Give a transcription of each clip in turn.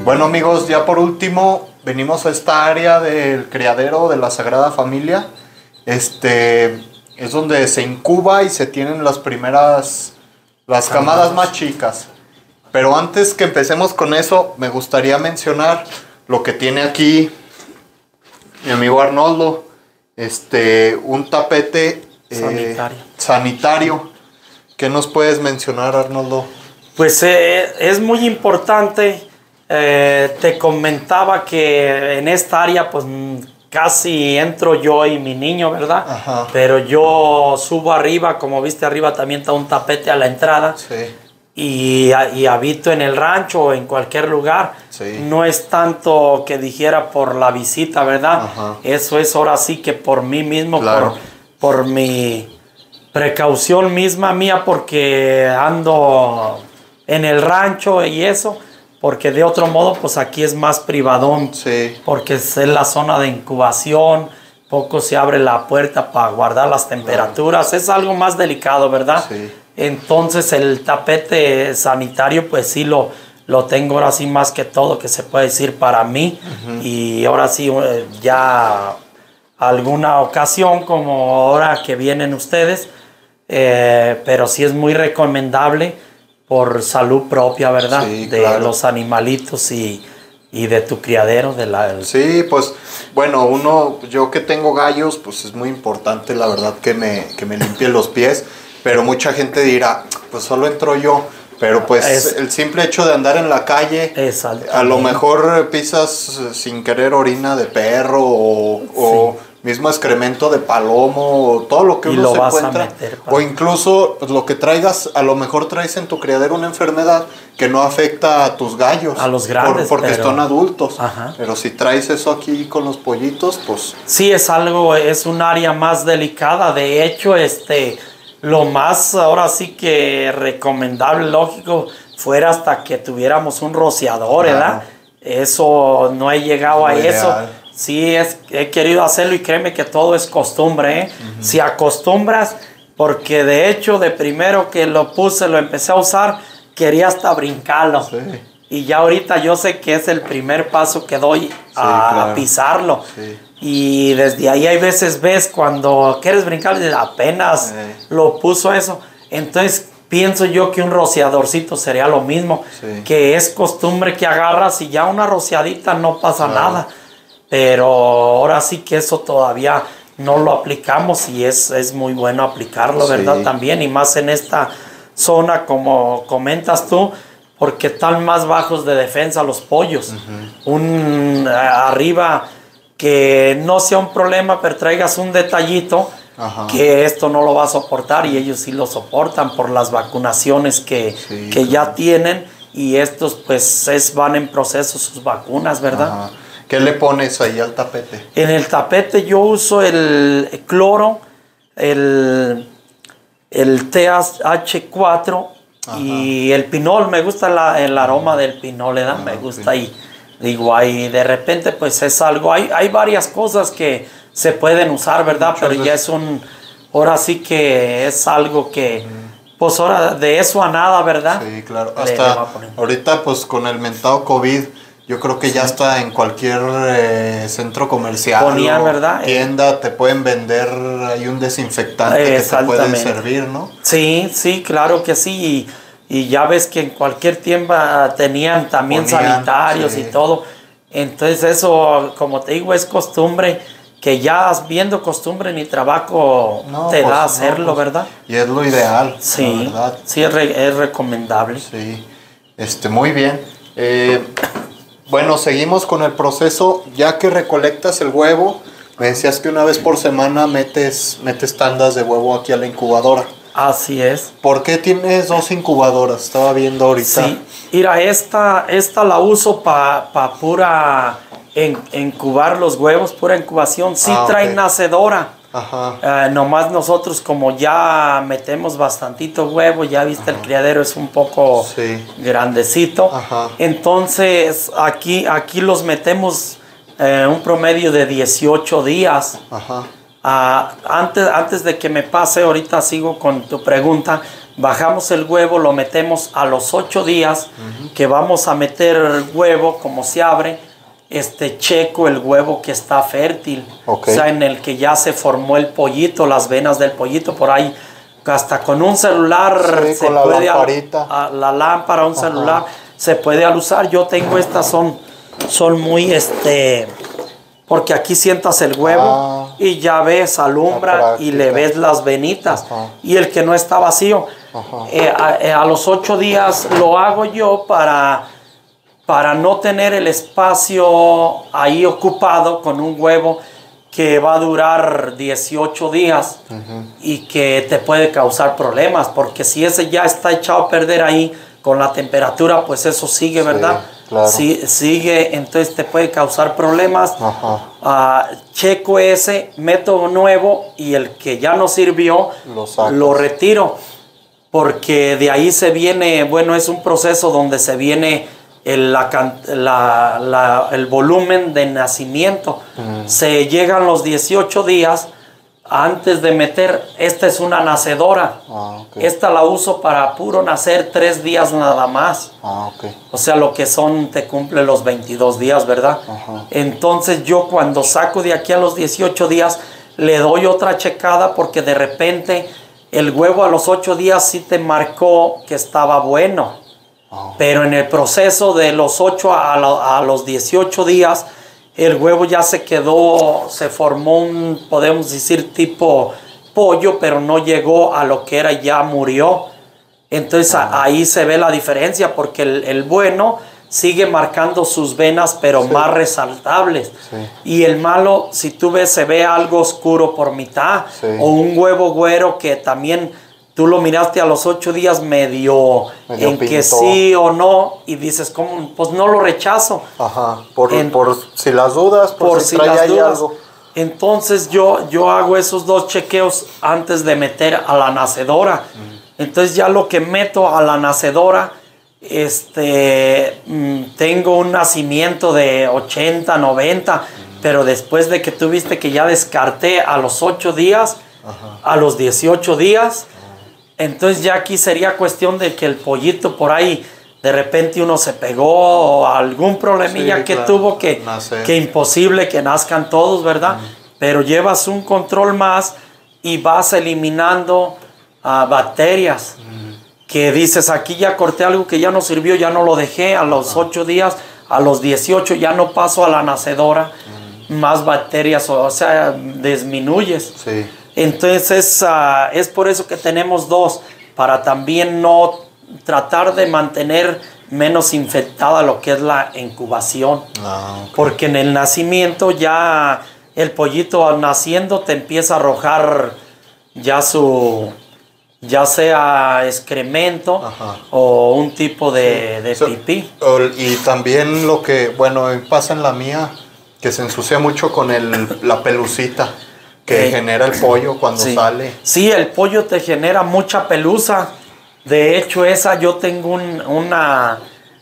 Bueno amigos, ya por último venimos a esta área del criadero de la Sagrada Familia. Es donde se incuba y se tienen las camadas más chicas. Pero antes que empecemos con eso, me gustaría mencionar lo que tiene aquí mi amigo Arnoldo. Un tapete sanitario. ¿Qué nos puedes mencionar, Arnoldo? Pues es muy importante. Te comentaba que en esta área pues casi entro yo y mi niño, ¿verdad? Ajá. Pero yo subo arriba, como viste arriba también está un tapete a la entrada. Sí. Y habito en el rancho o en cualquier lugar. Sí. No es tanto que dijera por la visita, ¿verdad? Ajá. Eso es ahora sí que por mí mismo, claro, por mi precaución misma mía, porque ando en el rancho y eso, porque de otro modo pues aquí es más privadón, sí, porque es la zona de incubación, poco se abre la puerta para guardar las temperaturas, claro. Es algo más delicado, ¿verdad? Sí. Entonces el tapete sanitario pues sí lo tengo ahora sí más que todo, que se puede decir para mí. Y ahora sí ya alguna ocasión como ahora que vienen ustedes, pero sí es muy recomendable por salud propia, ¿verdad? Sí, de claro. los animalitos y de tu criadero. Sí, pues bueno, yo que tengo gallos, pues es muy importante la verdad que me limpie los pies, pero mucha gente dirá, pues solo entro yo. Pero pues el simple hecho de andar en la calle, a lo mejor pisas sin querer orina de perro o mismo excremento de palomo, o todo lo que uno se encuentra. O incluso pues, lo que traigas, a lo mejor traes en tu criadero una enfermedad que no afecta a tus gallos. A los grandes. Porque son adultos. Ajá. Pero si traes eso aquí con los pollitos, pues... Sí, es un área más delicada. De hecho, lo más ahora sí que recomendable, lógico, fuera hasta que tuviéramos un rociador, ¿verdad? Eso no he llegado a eso. Ideal. Sí, he querido hacerlo y créeme que todo es costumbre, ¿eh? Si acostumbras, porque de hecho de primero que lo empecé a usar, quería hasta brincarlo. Sí. Y ya ahorita yo sé que es el primer paso que doy a pisarlo. Sí. Y desde ahí hay veces ves cuando quieres brincar, apenas lo puso eso. Entonces pienso yo que un rociadorcito sería lo mismo, que es costumbre que agarras y ya una rociadita no pasa nada. Pero ahora sí que eso todavía no lo aplicamos y es muy bueno aplicarlo, ¿verdad? También, y más en esta zona como comentas tú, porque están más bajos de defensa los pollos. Arriba que no sea un problema, pero traigas un detallito, que esto no lo va a soportar y ellos sí lo soportan por las vacunaciones que ya tienen, y estos pues van en proceso sus vacunas, ¿verdad? Ajá. ¿Qué le pones ahí al tapete? En el tapete yo uso el cloro, el TH4 y el pinol. Me gusta el aroma del pinol, ¿verdad? Me gusta ahí. Digo, ahí de repente pues es algo, hay varias cosas que se pueden usar, ¿verdad? Pero ya ahora sí que es algo que, pues ahora de eso a nada, ¿verdad? Sí, claro. Hasta ahorita pues con el mentado COVID, yo creo que ya está en cualquier centro comercial ¿verdad? Tienda, te pueden vender, hay un desinfectante que te puede servir, ¿no? Sí, claro que sí. Y ya ves que en cualquier tienda tenían también sanitarios y todo. Entonces eso, como te digo, es costumbre, que ya viendo costumbre mi trabajo te da hacerlo, ¿verdad? Y es lo ideal, sí, la verdad. Sí, es recomendable. Sí, muy bien. Bueno, seguimos con el proceso. Ya que recolectas el huevo, me decías que una vez por semana metes tandas de huevo aquí a la incubadora. Así es. ¿Por qué tienes 2 incubadoras? Estaba viendo ahorita. Sí, mira, esta la uso para pura incubar los huevos, pura incubación. Sí trae nacedora. Nomás nosotros como ya metemos bastantito huevo, ya viste el criadero es un poco grandecito. Entonces aquí los metemos un promedio de 18 días. Antes de que me pase, ahorita sigo con tu pregunta, bajamos el huevo, lo metemos a los 8 días que vamos a meter el huevo, como se abre, checo el huevo que está fértil, o sea, en el que ya se formó el pollito, las venas del pollito, por ahí, hasta con un celular se con la puede, lamparita. la lámpara, un celular, se puede usar. Yo tengo estas, son muy, porque aquí sientas el huevo y ya ves, alumbra y le ves las venitas. Y el que no está vacío, a los 8 días lo hago yo para no tener el espacio ahí ocupado con un huevo que va a durar 18 días y que te puede causar problemas, porque si ese ya está echado a perder ahí con la temperatura, pues eso sigue, ¿verdad? Claro. Sigue, entonces te puede causar problemas. Checo ese, meto nuevo y el que ya no sirvió lo retiro, porque de ahí se viene, bueno, es un proceso donde se viene el volumen de nacimiento. Se llegan los 18 días antes de meter. Esta es una nacedora. Esta la uso para puro nacer 3 días nada más. O sea, lo que te cumple los 22 días, ¿verdad? Entonces yo cuando saco de aquí a los 18 días le doy otra checada, porque de repente el huevo a los 8 días sí te marcó que estaba bueno. Pero en el proceso de los 8 a los 18 días, el huevo ya se formó podemos decir, tipo pollo, pero no llegó a lo que era, ya murió. Entonces ahí se ve la diferencia, porque el bueno sigue marcando sus venas, pero más resaltables. Y el malo, si tú ves, se ve algo oscuro por mitad, o un huevo güero que también tú lo miraste a los 8 días medio en pintó. Que sí o no, y dices, ¿cómo? Pues no lo rechazo. Por si las dudas, por si las dudas. Algo. Entonces yo hago esos 2 chequeos antes de meter a la nacedora. Entonces ya lo que meto a la nacedora, tengo un nacimiento de 80, 90, pero después de que tú viste que ya descarté a los 8 días, a los 18 días, entonces ya aquí sería cuestión de que el pollito por ahí de repente uno se pegó o algún problemilla que tuvo que imposible que nazcan todos, ¿verdad? Pero llevas un control más y vas eliminando bacterias que dices, aquí ya corté algo que ya no sirvió, ya no lo dejé a los 8 días, a los 18 ya no paso a la nacedora, más bacterias, o sea, disminuyes. Entonces es por eso que tenemos 2, para también no tratar de mantener menos infectada lo que es la incubación. Porque en el nacimiento ya el pollito naciendo te empieza a arrojar ya sea excremento o un tipo de pipí. Y también lo que, bueno, pasa en la mía, que se ensucia mucho con la pelucita que genera el pollo cuando sale. Sí, el pollo te genera mucha pelusa. De hecho, yo tengo una,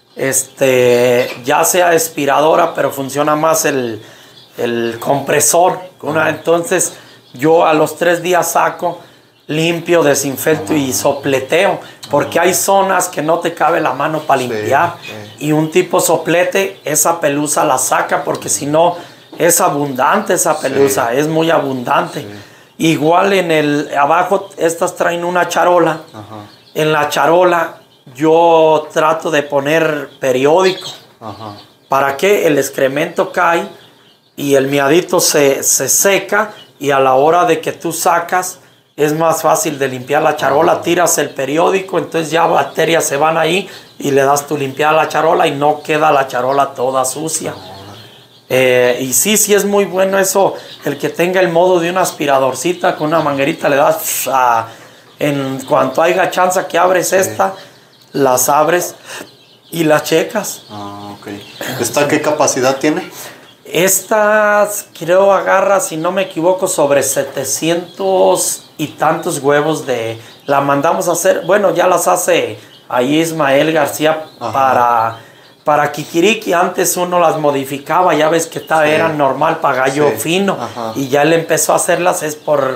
ya sea aspiradora, pero funciona más el compresor. Entonces, yo a los 3 días saco, limpio, desinfecto y sopleteo, porque hay zonas que no te cabe la mano para limpiar. Y un tipo soplete, esa pelusa la saca, porque si no, es abundante esa pelusa, es muy abundante. Igual abajo, estas traen una charola. En la charola yo trato de poner periódico. Para que el excremento cae y el miadito se seca, y a la hora de que tú sacas, es más fácil de limpiar la charola. Tiras el periódico, entonces ya bacterias se van ahí y le das tu limpiar la charola y no queda la charola toda sucia. Y sí es muy bueno eso, el que tenga el modo de una aspiradorcita con una manguerita, le das en cuanto haya chance que abres las abres y las checas. ¿Esta qué capacidad tiene? Esta creo agarra, si no me equivoco, sobre 700 y tantos huevos. La mandamos a hacer, bueno, ya las hace ahí Ismael García para Kikiriki. Antes uno las modificaba, ya ves que eran normal para gallo fino, y ya él empezó a hacerlas es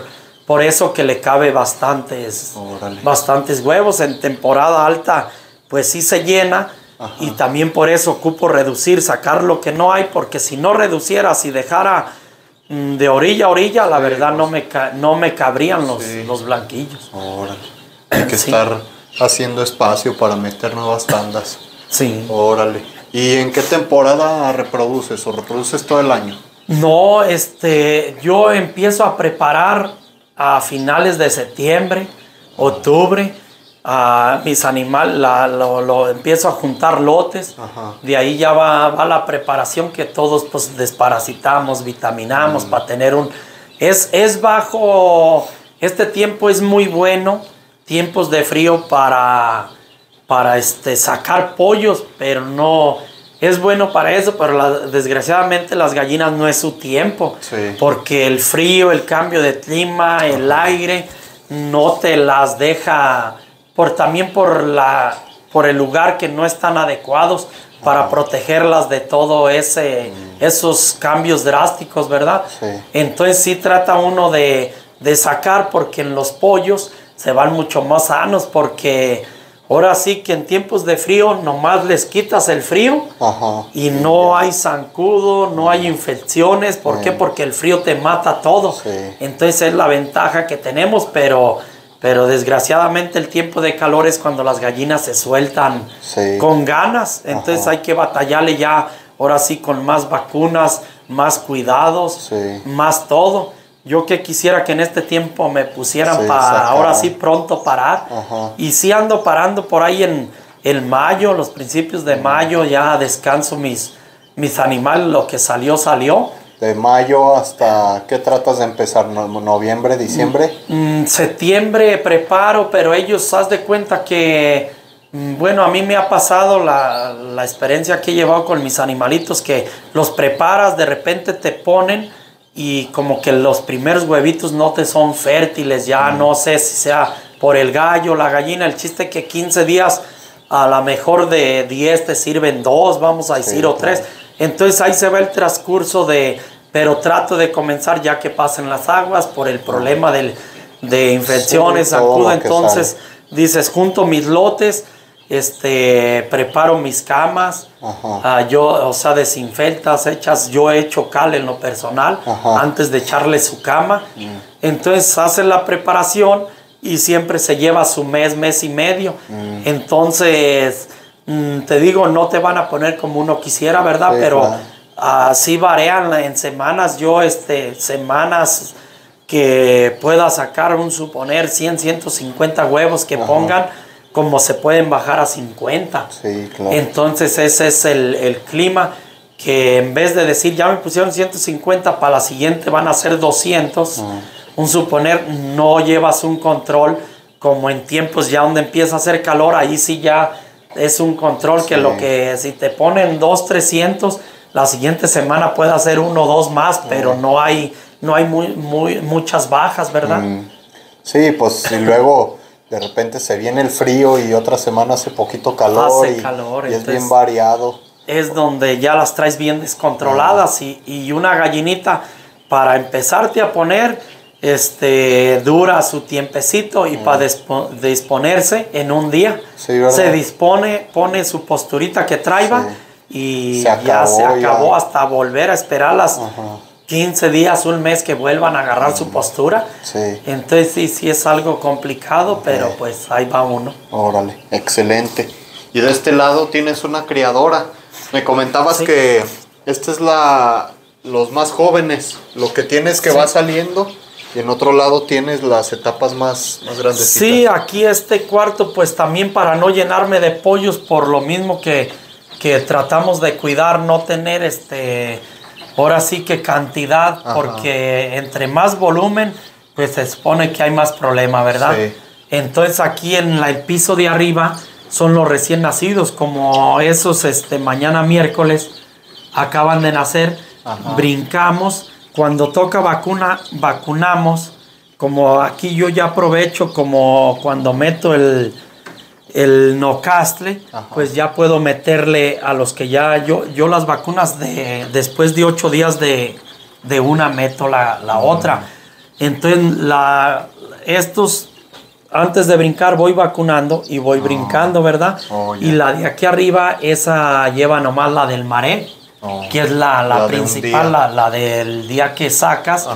por eso que le cabe bastantes huevos. En temporada alta, pues sí se llena. Ajá. Y también por eso ocupo reducir, sacar lo que no hay, porque si no reduciera, si dejara de orilla a orilla, la verdad pues, no me cabrían los blanquillos. Órale. Hay que estar haciendo espacio para meter nuevas tandas. Sí. Órale. ¿Y en qué temporada reproduces o reproduces todo el año? No, yo empiezo a preparar a finales de septiembre, octubre. Mis animales, lo empiezo a juntar lotes. Ajá. De ahí ya va la preparación que todos pues desparasitamos, vitaminamos para tener es bajo, este tiempo es muy bueno, tiempos de frío para sacar pollos, pero no, es bueno para eso, pero desgraciadamente las gallinas no es su tiempo, sí. Porque el frío, el cambio de clima, el aire, no te las deja... también por el lugar que no están adecuados para protegerlas de todo esos cambios drásticos, ¿verdad? Sí. Entonces sí trata uno de sacar, porque en los pollos se van mucho más sanos, porque ahora sí que en tiempos de frío nomás les quitas el frío. Ajá. Y no hay zancudo, no hay infecciones. ¿Por qué? Porque el frío te mata todo. Sí. Entonces es la ventaja que tenemos, pero desgraciadamente el tiempo de calor es cuando las gallinas se sueltan con ganas. Entonces Ajá. Hay que batallarle ya, ahora sí, con más vacunas, más cuidados, más todo. Yo que quisiera que en este tiempo me pusieran para ahora sí pronto parar. Ajá. Y sí ando parando por ahí en mayo, los principios de mayo, ya descanso mis animales, lo que salió. ¿De mayo hasta qué tratas de empezar? ¿Noviembre, diciembre? Septiembre preparo, pero ellos, haz de cuenta que, bueno, a mí me ha pasado la experiencia que he llevado con mis animalitos, que los preparas, de repente te ponen y como que los primeros huevitos no te son fértiles, ya no sé si sea por el gallo, la gallina, el chiste es que 15 días, a lo mejor de 10 te sirven 2, vamos a decir, o 3. Entonces ahí se va el transcurso pero trato de comenzar ya que pasen las aguas por el problema de infecciones, zancudo. Entonces dices, junto mis lotes, preparo mis camas, desinfectas, yo he hecho cal en lo personal. Ajá. Antes de echarle su cama. Entonces haces la preparación y siempre se lleva su mes y medio. Entonces... te digo, no te van a poner como uno quisiera, ¿verdad? Sí, pero así varían en semanas. Yo, semanas que pueda sacar suponer 100, 150 huevos que Ajá. pongan, como se pueden bajar a 50. Sí, claro. Entonces ese es el clima, que en vez de decir, ya me pusieron 150, para la siguiente van a ser 200. Suponer, no llevas un control como en tiempos ya donde empieza a hacer calor, ahí sí ya... Es un control que lo que si te ponen 200, 300, la siguiente semana puede hacer 1 o 2 más, pero no hay muchas bajas, ¿verdad? Sí, pues y luego de repente se viene el frío y otra semana hace poquito calor. Y es bien variado. Es donde ya las traes bien descontroladas y una gallinita para empezarte a poner... dura su tiempecito y para disponerse en un día se dispone, pone su posturita que traiga y se acabó hasta volver a esperar las 15 días, un mes que vuelvan a agarrar su postura. Entonces sí es algo complicado, pero pues ahí va uno. Órale, excelente. Y de este lado tienes una criadora. Me comentabas que esta es los más jóvenes, lo que tienes que va saliendo. Y en otro lado tienes las etapas más grandecitas. Sí, aquí este cuarto, pues también para no llenarme de pollos, por lo mismo que tratamos de cuidar, no tener ahora sí que cantidad, Ajá. porque entre más volumen, pues se supone que hay más problema, ¿verdad? Sí. Entonces aquí en el piso de arriba son los recién nacidos, como esos mañana miércoles acaban de nacer, Ajá. brincamos. Cuando toca vacunamos, como aquí yo ya aprovecho, como cuando meto el nocastle, Ajá. pues ya puedo meterle a los que ya, yo las vacunas después de 8 días de una meto la otra. Entonces, estos, antes de brincar, voy vacunando y voy brincando, ¿verdad? Y la de aquí arriba, esa lleva nomás la del maré, que es la principal, la del día que sacas.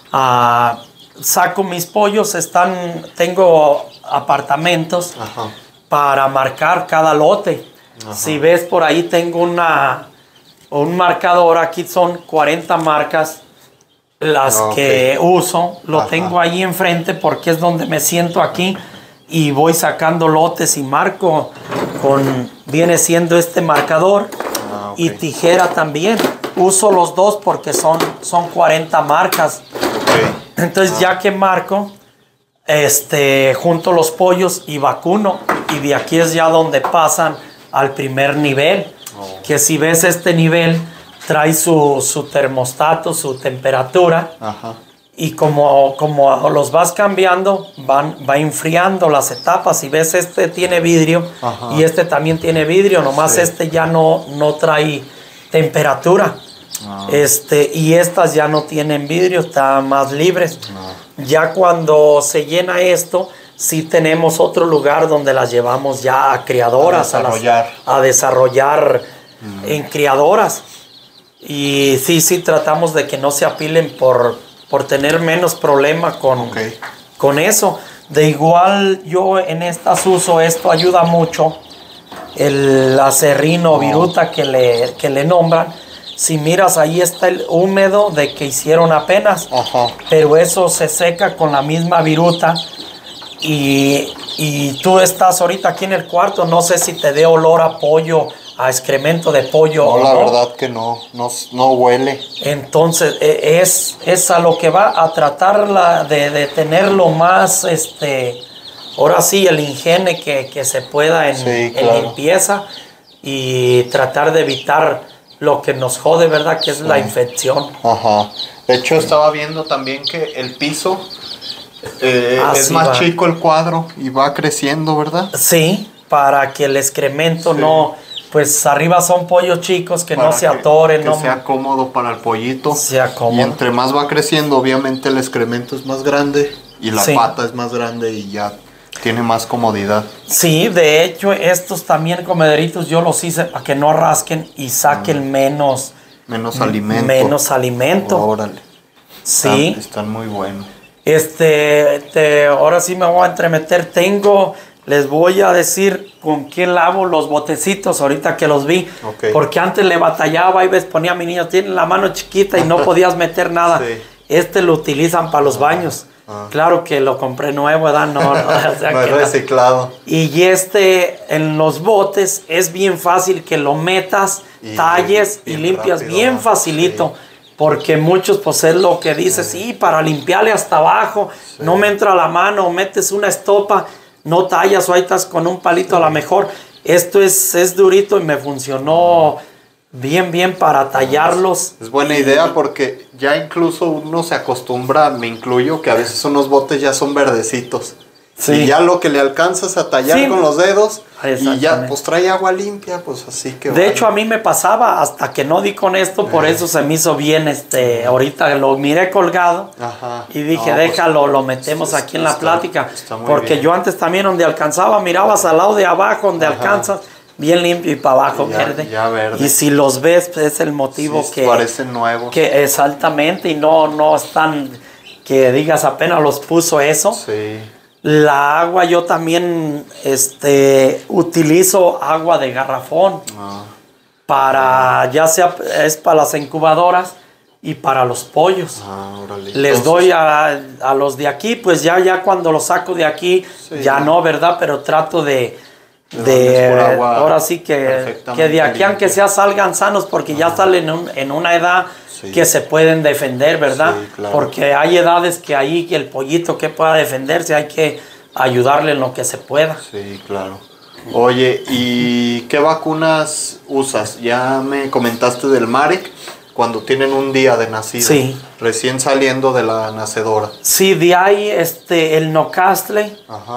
Saco mis pollos, tengo apartamentos para marcar cada lote. Si ves por ahí, tengo un marcador, aquí son 40 marcas las que uso. Lo tengo ahí enfrente porque es donde me siento aquí y voy sacando lotes y marco viene siendo este marcador y tijera también. Uso los dos porque son 40 marcas. Entonces ya que marco, junto los pollos y vacuno, y de aquí es ya donde pasan al primer nivel, que si ves este nivel trae su termostato, su temperatura, y como los vas cambiando, va enfriando las etapas. Si ves, este tiene vidrio y este también tiene vidrio, nomás este ya no trae temperatura. Y estas ya no tienen vidrio, están más libres. Ya cuando se llena esto, sí tenemos otro lugar donde las llevamos ya a criadoras, a desarrollar en criadoras. Y sí tratamos de que no se apilen por tener menos problema con eso. De igual, yo en estas uso, esto ayuda mucho, el acerrino viruta que le nombran. Si miras, ahí está el húmedo de que hicieron apenas, pero eso se seca con la misma viruta. Y tú estás ahorita aquí en el cuarto, no sé si te dé olor a pollo, a excremento de pollo. No, la verdad que no huele. Entonces, es a lo que va, a tratar de tener lo más, ahora sí, el higiene que se pueda en limpieza, y tratar de evitar lo que nos jode, ¿verdad? Que es la infección. De hecho, estaba viendo también que el piso es más chico el cuadro y va creciendo, ¿verdad? Sí, para que el excremento no... Pues arriba son pollos chicos que no se atoren. Que sea cómodo para el pollito. Sea cómodo. Y entre más va creciendo, obviamente el excremento es más grande y la pata es más grande y ya tiene más comodidad. Sí, de hecho, estos también comederitos yo los hice para que no rasquen y saquen menos alimento. Menos alimento. Órale. Sí. Están muy buenos. Ahora sí me voy a entremeter. Les voy a decir con qué lavo los botecitos ahorita que los vi. Porque antes le batallaba y ponía a mi niño, tiene la mano chiquita y no podías meter nada. Lo utilizan para los baños. Claro que lo compré nuevo, ¿verdad? No es reciclado. Y en los botes es bien fácil que lo metas, talles y limpias rápido, bien facilito. Porque muchos, pues es lo que dices, para limpiarle hasta abajo, no me entra la mano, metes una estopa, no tallas o ahí estás con un palito a lo mejor. Esto es durito y me funcionó bien para tallarlos. Es buena idea porque ya incluso uno se acostumbra, me incluyo, que a veces unos botes ya son verdecitos. Y ya lo que le alcanzas a tallar con los dedos y ya pues trae agua limpia, pues así que... De hecho a mí me pasaba hasta que no di con esto, por eso se me hizo bien, ahorita lo miré colgado y dije déjalo, lo metemos aquí en la plática, porque bien. Yo antes también donde alcanzaba, mirabas al lado de abajo donde alcanzas, bien limpio y para abajo verde. Y si los ves, pues es el motivo que... parecen nuevos. Que exactamente, y no están, que digas apenas los puso eso. Sí. La agua yo también utilizo agua de garrafón para, ya sea es para las incubadoras y para los pollos. Les doy a los de aquí, pues ya cuando los saco de aquí, ya no, ¿verdad? Pero trato de ahora sí que de aquí aunque sea salgan sanos, porque ya salen en una edad que se pueden defender, ¿verdad? Claro. Porque hay edades que ahí el pollito que pueda defenderse hay que ayudarle en lo que se pueda. Sí, claro. Oye, ¿y qué vacunas usas? Ya me comentaste del Marek, cuando tienen un día de nacido. Sí. Recién saliendo de la nacedora. Sí, de ahí el Nocastle,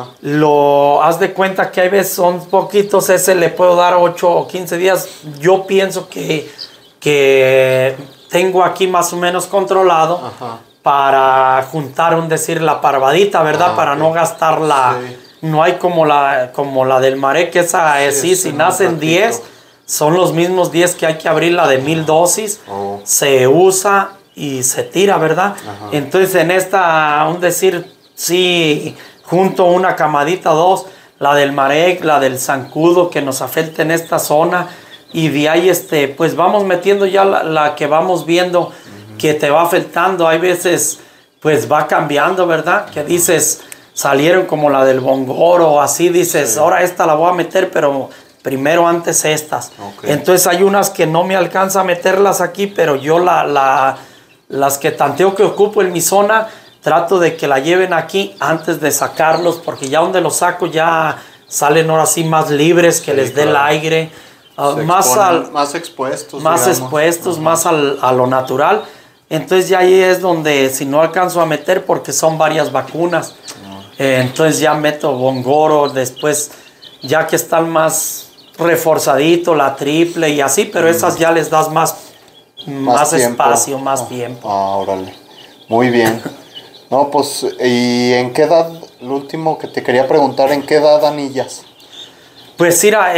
haz de cuenta que hay veces son poquitos, ese le puedo dar 8 o 15 días. Yo pienso que tengo aquí más o menos controlado, para juntar, decir, la parvadita, ¿verdad? Para no gastarla. Sí. No hay como la del Maré, que esa sí, si nacen 10, son los mismos 10 que hay que abrir, la de 1000 dosis. Se usa y se tira, ¿verdad? Ajá. Entonces en esta, decir, sí, junto una camadita, 2, la del Maré, la del zancudo que nos afecta en esta zona, y de ahí pues vamos metiendo ya la que vamos viendo que te va afectando. Hay veces pues va cambiando, ¿verdad? Que dices, salieron como la del bongoro, así dices, ahora esta la voy a meter, pero primero antes estas. Entonces hay unas que no me alcanza a meterlas aquí, pero yo las que tanteo que ocupo en mi zona, trato de que la lleven aquí antes de sacarlos, porque ya donde los saco ya salen ahora sí más libres, que les dé el aire, más expuestos. Más expuestos, más a lo natural. Entonces ya ahí es donde, si no alcanzo a meter, porque son varias vacunas, entonces ya meto bongoro, después ya que están más reforzaditos, la triple y así, pero esas ya les das más espacio, más tiempo. Órale, muy bien. No, pues, ¿y en qué edad, lo último que te quería preguntar, en qué edad anillas? Pues mira,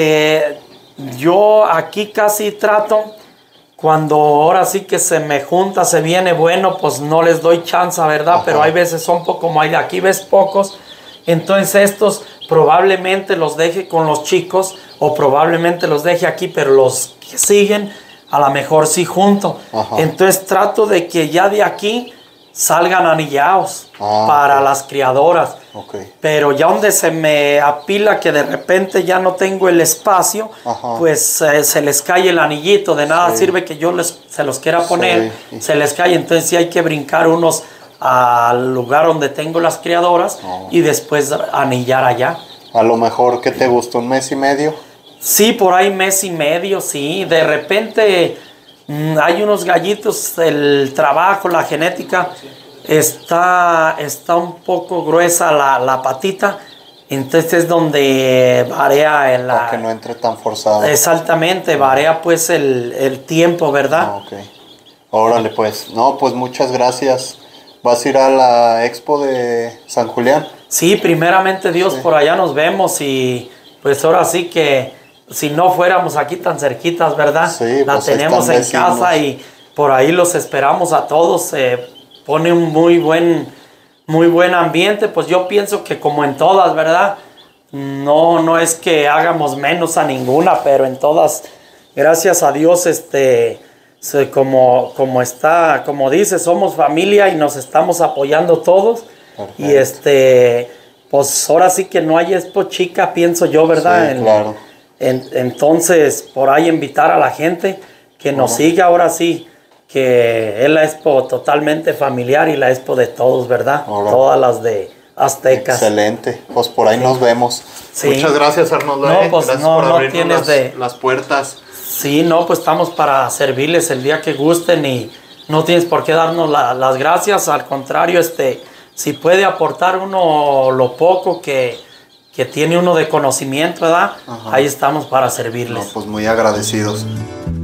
yo aquí casi trato, cuando ahora sí que se me junta, se viene bueno, pues no les doy chance, ¿verdad? Ajá. Pero hay veces son como hay de aquí ves pocos, entonces estos probablemente los deje con los chicos o probablemente los deje aquí, pero los que siguen a lo mejor sí junto. Ajá. Entonces trato de que ya de aquí salgan anillados para las criadoras. Pero ya donde se me apila que de repente ya no tengo el espacio, pues se les cae el anillito. De nada sirve que yo se los quiera poner, se les cae. Entonces sí hay que brincar unos al lugar donde tengo las criadoras y después anillar allá. A lo mejor, ¿qué te gustó? ¿1 mes y medio? Sí, por ahí 1 mes y medio, sí. De repente hay unos gallitos, el trabajo, la genética, está un poco gruesa la patita, entonces es donde varía para que no entre tan forzado. Exactamente, varía pues el tiempo, ¿verdad? Órale pues. No, pues muchas gracias. ¿Vas a ir a la expo de San Julián? Sí, primeramente Dios, por allá nos vemos y pues ahora sí que si no fuéramos aquí tan cerquitas, ¿verdad? Sí, la pues tenemos en casa y por ahí los esperamos a todos. Pone un muy buen ambiente. Pues yo pienso que como en todas, ¿verdad? No es que hagamos menos a ninguna, pero en todas, gracias a Dios, como está, como dice, somos familia y nos estamos apoyando todos. Perfecto. Y pues ahora sí que no hay expo chica, pienso yo, ¿verdad? Sí, claro. Entonces, por ahí invitar a la gente que nos siga ahora sí, que es la expo totalmente familiar y la expo de todos, ¿verdad? Todas las de aztecas. Excelente, pues por ahí nos vemos. Sí. Muchas gracias, Arnoldo. No, pues gracias no, por no abrirnos tienes las puertas. Sí, no, pues estamos para servirles el día que gusten y no tienes por qué darnos las gracias, al contrario, si puede aportar uno lo poco que tiene uno de conocimiento, ¿verdad? Ahí estamos para servirles. No, pues muy agradecidos.